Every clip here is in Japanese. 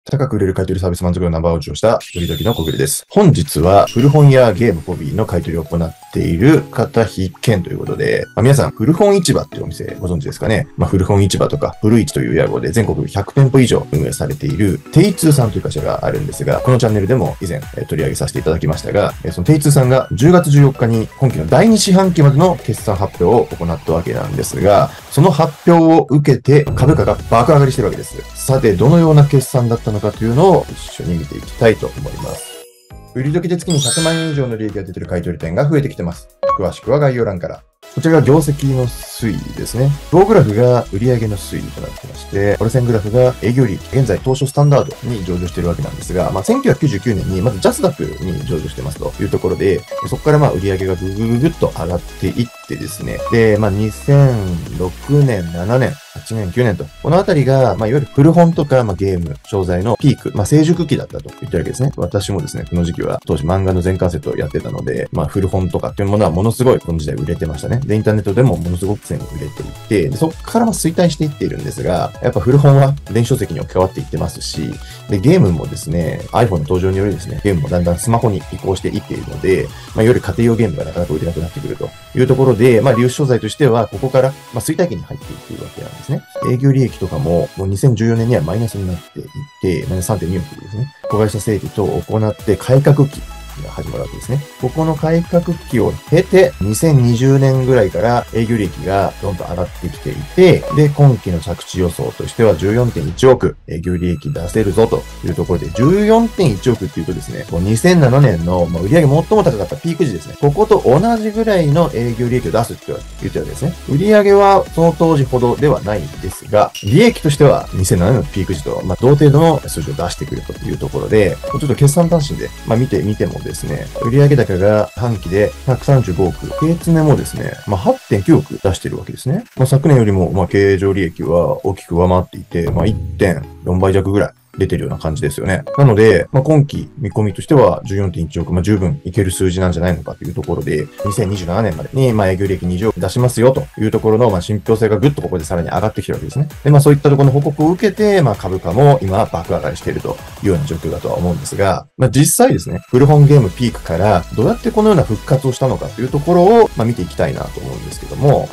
高く売れる買取サービス満足度ナンバーを使用した売り時の小暮です。本日は古本やゲームホビーの買取を行っている方必見ということで、皆さん古本市場っていうお店ご存知ですかね。古本市場とか古市という屋号で全国100店舗以上運営されているテイツーさんという会社があるんですが、このチャンネルでも以前取り上げさせていただきましたが、そのテイツーさんが10月14日に今期の第2四半期までの決算発表を行ったわけなんですが、その発表を受けて株価が爆上がりしてるわけです。さて、どのような決算だったのかというのを一緒に見ていきたいと思います。売り時で月に100万円以上の利益が出ている買取店が増えてきてます。詳しくは概要欄から。こちらが業績の推移ですね。棒グラフが売上の推移となってまして、折れ線グラフが営業利益。現在、東証スタンダードに上場しているわけなんですが、1999年にまずジャスダックに上場してますというところで、そこから売上がぐぐっと上がっていってですね。で、2006年、7年、8年、9年と、このあたりが、いわゆる古本とか、ゲーム、商材のピーク、成熟期だったと言ってるわけですね。私もですね、この時期は当時漫画の全巻セットをやってたので、古本とかっていうものはものすごいこの時代売れてましたね。で、インターネットでもものすごく売れていて、でそこから衰退していっているんですが、やっぱ古本は電子書籍に置き換わっていってますし、で、ゲームもですね、iPhone の登場によりですね、ゲームもだんだんスマホに移行していっているので、いわゆる家庭用ゲームがなかなか売れなくなってくるというところで、粒子商材としては、ここから、衰退期に入っていっているわけなんですね。営業利益とかも、もう2014年にはマイナスになっていて、マイナス 3.2 億ですね。子会社整備等を行って改革期が始まるわけですね。ここの改革期を経て、2020年ぐらいから営業利益がどんどん上がってきていて、で、今期の着地予想としては 14.1 億営業利益出せるぞというところで、14.1 億っていうとですね、2007年の売上最も高かったピーク時ですね。ここと同じぐらいの営業利益を出すって言ってるわけですね。売上はその当時ほどではないんですが、利益としては2007年のピーク時と、同程度の数字を出してくるというところで、ちょっと決算単身で、見てもですね、売上高が半期で135億、経常もですね、8.9 億出してるわけですね。昨年よりも、経常利益は大きく上回っていて、1.4 倍弱ぐらい出てるような感じですよね。なので、今期見込みとしては 14.1 億、十分いける数字なんじゃないのかというところで、2027年までに、営業利益20億出しますよというところの、信憑性がぐっとここでさらに上がってきてるわけですね。で、そういったところの報告を受けて、株価も今爆上がりしているというような状況だとは思うんですが、実際ですね、古本ゲームピークからどうやってこのような復活をしたのかというところを、見ていきたいなと思うんですけども、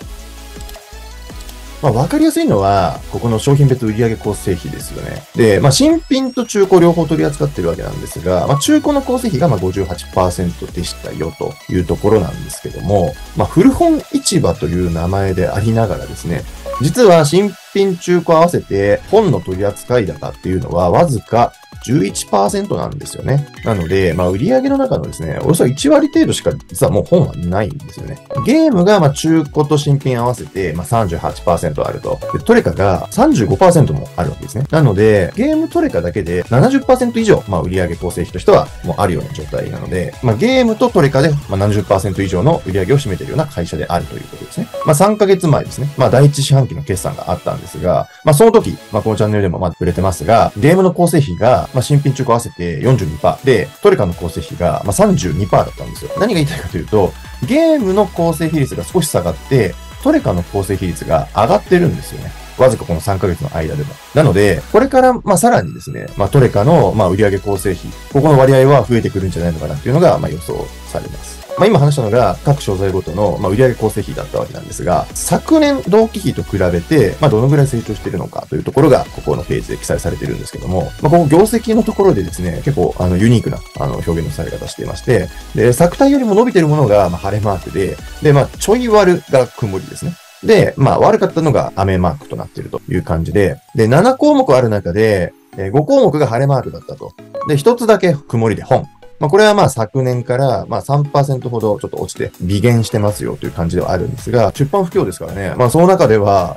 わかりやすいのは、ここの商品別売上構成比ですよね。で、新品と中古両方取り扱ってるわけなんですが、中古の構成比が58% でしたよというところなんですけども、古本市場という名前でありながらですね、実は新品中古合わせて本の取り扱い高っていうのはわずか11% なんですよね。なので、売上の中のですね、およそ1割程度しか実はもう本はないんですよね。ゲームが中古と新品合わせて38% あると。で、トレカが 35% もあるわけですね。なので、ゲームトレカだけで 70% 以上、売上構成比としてはもうあるような状態なので、ゲームとトレカで 70% 以上の売上を占めているような会社であるということですね。3ヶ月前ですね。第一四半期の決算があったんですが、その時、このチャンネルでも触れてますが、ゲームの構成比が新品中古合わせて 42% で、トレカの構成比が32% だったんですよ。何が言いたいかというと、ゲームの構成比率が少し下がって、トレカの構成比率が上がってるんですよね。わずかこの3ヶ月の間でも。なので、これからさらにですね、トレカの売上構成比、ここの割合は増えてくるんじゃないのかなっていうのが予想されます。今話したのが各商材ごとの売上構成比だったわけなんですが、昨年同期比と比べて、どのぐらい成長しているのかというところが、ここのページで記載されているんですけども、ここ業績のところでですね、結構ユニークな表現のされ方していまして、で、昨体よりも伸びているものが晴れマークで、ちょい悪が曇りですね。で、悪かったのが雨マークとなっているという感じで、で、7項目ある中で、5項目が晴れマークだったと。で、1つだけ曇りで本。これは昨年から3% ほどちょっと落ちて微減してますよという感じではあるんですが、出版不況ですからね。その中では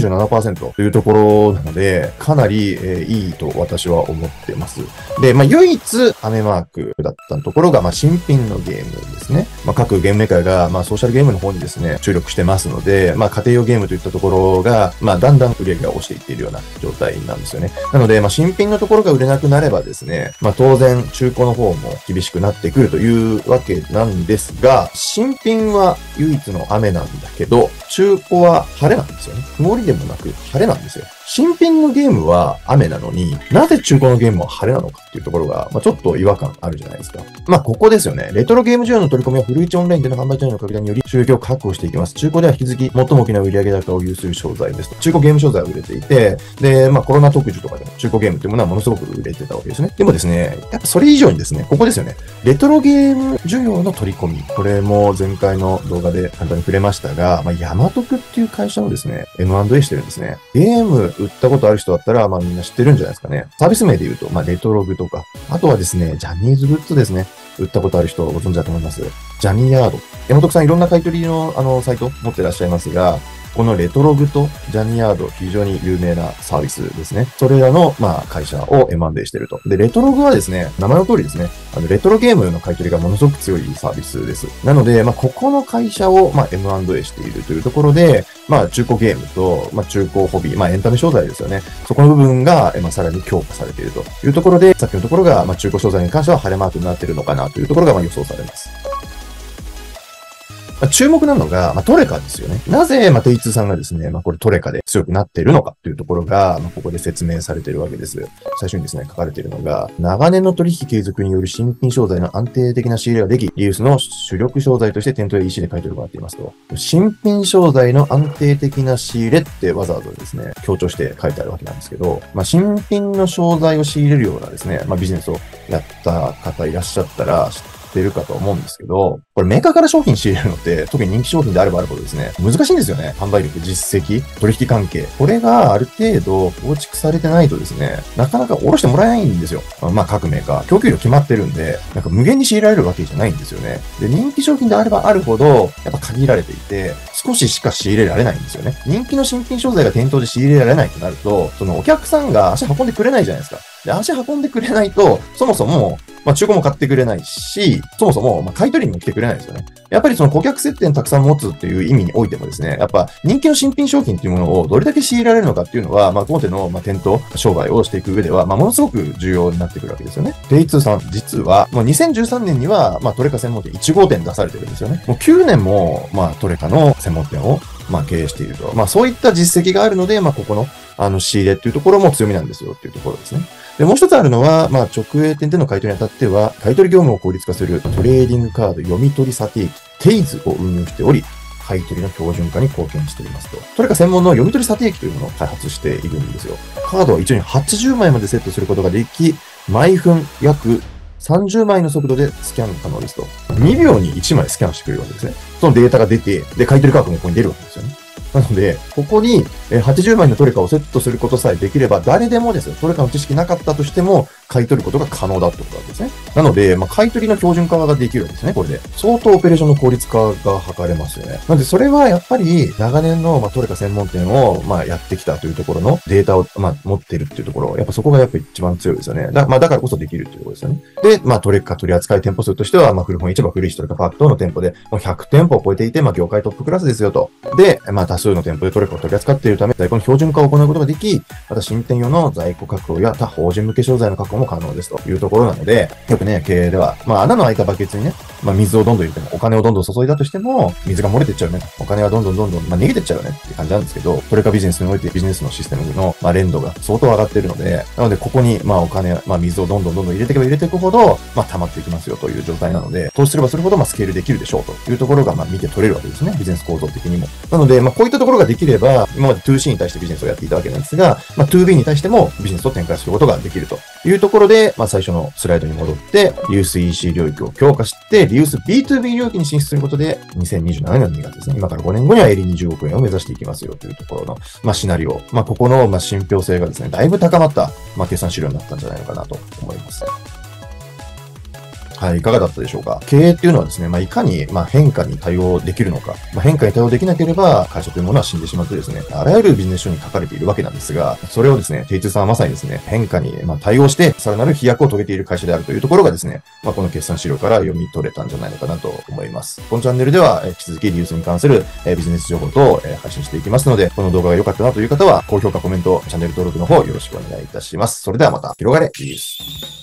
97% というところなので、かなりいいと私は思ってます。で、唯一雨マークだったところが新品のゲームですね。各ゲームメーカーがソーシャルゲームの方にですね、注力してますので、家庭用ゲームといったところがだんだん売り上げが落ちていっているような状態なんですよね。なので新品のところが売れなくなればですね、当然中古の方も厳しくなってくるというわけなんですが、新品は唯一の雨なんだけど、 中古は晴れなんですよね。曇りでもなく晴れなんですよ。新品のゲームは雨なのに、なぜ中古のゲームは晴れなのかっていうところが、ちょっと違和感あるじゃないですか。ここですよね。レトロゲーム需要の取り込みは古市オンラインでの販売チャンネルの拡大により収益を確保していきます。中古では引き続き最も大きな売上高を有する商材ですと。中古ゲーム商材を売れていて、で、コロナ特需とかでも中古ゲームっていうものはものすごく売れてたわけですね。でもですね、やっぱそれ以上にですね、ここですよね。レトロゲーム需要の取り込み。これも前回の動画で簡単に触れましたが、ヤマトクっていう会社のですね、M&A してるんですね。ゲーム売ったことある人だったら、みんな知ってるんじゃないですかね。サービス名で言うと、レトログとか、あとはですね、ジャニーズグッズですね。売ったことある人ご存知だと思います。ジャニーヤード。山本さんいろんな買い取りのサイト持ってらっしゃいますが、このレトログとジャニーヤード、非常に有名なサービスですね。それらの、会社を M&A していると。で、レトログはですね、名前の通りですね、レトロゲームの買い取りがものすごく強いサービスです。なので、ここの会社を、M&A しているというところで、中古ゲームと、中古ホビー、エンタメ商材ですよね。そこの部分が、さらに強化されているというところで、さっきのところが、中古商材に関しては晴れマークになっているのかなというところが、予想されます。注目なのが、トレカですよね。なぜ、テイツーさんがですね、これトレカで強くなっているのかというところが、ここで説明されているわけです。最初にですね、書かれているのが、長年の取引継続による新品商材の安定的な仕入れができ、リユースの主力商材として店頭や EC で買い取りを行っていますと。新品商材の安定的な仕入れってわざわざですね、強調して書いてあるわけなんですけど、新品の商材を仕入れるようなですね、ビジネスをやった方いらっしゃったら、てるかと思うんですけど、これメーカーから商品仕入れるのって、特に人気商品であればあるほどですね、難しいんですよね。販売力、実績、取引関係。これがある程度構築されてないとですね、なかなか下ろしてもらえないんですよ。各メーカー。供給量決まってるんで、無限に仕入れられるわけじゃないんですよね。で、人気商品であればあるほど、やっぱ限られていて、少ししか仕入れられないんですよね。人気の新品商材が店頭で仕入れられないとなると、そのお客さんが足運んでくれないじゃないですか。で、足運んでくれないと、そもそも、中古も買ってくれないし、そもそも、買い取りにも来てくれないですよね。やっぱりその顧客接点たくさん持つっていう意味においてもですね、やっぱ人気の新品商品っていうものをどれだけ仕入れられるのかっていうのは、大手の店頭商売をしていく上では、ものすごく重要になってくるわけですよね。デイツーさん、実は、もう2013年には、トレカ専門店1号店出されてるんですよね。もう9年も、トレカの専門店を、経営していると。そういった実績があるので、ここの、仕入れっていうところも強みなんですよっていうところですね。で、もう一つあるのは、直営店での買い取りにあたっては、買い取り業務を効率化するトレーディングカード読み取り査定機、テイズを運用しており、買い取りの標準化に貢献していますと。トレカ専門の読み取り査定機というものを開発しているんですよ。カードは一応に80枚までセットすることができ、毎分約30枚の速度でスキャン可能ですと。2秒に1枚スキャンしてくれるわけですね。そのデータが出て、で、買い取り価格もここに出るわけですよね。なので、ここに80枚のトレカをセットすることさえできれば、誰でもですよ、トレカの知識なかったとしても、買い取ることが可能だってことなんですね。なので、買い取りの標準化ができるわけですね、これで。相当オペレーションの効率化が図れますよね。なので、それはやっぱり、長年のトレカ専門店をやってきたというところのデータを持ってるっていうところ、やっぱそこがやっぱ一番強いですよね。だからこそできるっていうところですよね。で、トレカ取り扱い店舗数としては、古本市場、古市トレカパーク等の店舗で、もう100店舗を超えていて、業界トップクラスですよと。で、多数の店舗でトレカを取り扱っているため、在庫の標準化を行うことができ、また新店用の在庫確保や他法人向け商材の確保も可能ですというところなので、よくね、経営では、穴の開いたバケツにね、水をどんどん入れても、お金をどんどん注いだとしても、水が漏れてっちゃうね。お金はどんどん、逃げてっちゃうよねって感じなんですけど、トレカビジネスにおいてビジネスのシステムの、連動が相当上がっているので、なので、ここに、お金、水をどんどん入れていけば入れていくほど、溜まっていきますよという状態なので、投資すればするほど、スケールできるでしょうというところが、見て取れるわけですね。ビジネス構造的にも。なので、こういったところができれば、今まで 2C に対してビジネスをやっていたわけなんですが、2B に対してもビジネスを展開することができるというところで、最初のスライドに戻って、リユース EC 領域を強化して、リユース B2B 領域に進出することで、2027年の2月ですね。今から5年後には営利20億円を目指していきますよというところの、シナリオ。ここの、信憑性がですね、だいぶ高まった、決算資料になったんじゃないのかなと思います。はい、いかがだったでしょうか。経営っていうのはですね、いかに、変化に対応できるのか。変化に対応できなければ、会社というものは死んでしまってですね、あらゆるビジネス書に書かれているわけなんですが、それをですね、テイツーさんはまさにですね、変化に対応して、さらなる飛躍を遂げている会社であるというところがですね、この決算資料から読み取れたんじゃないのかなと思います。このチャンネルでは、引き続きリユースに関するビジネス情報等を配信していきますので、この動画が良かったなという方は、高評価、コメント、チャンネル登録の方よろしくお願いいたします。それではまた、広がれリユース。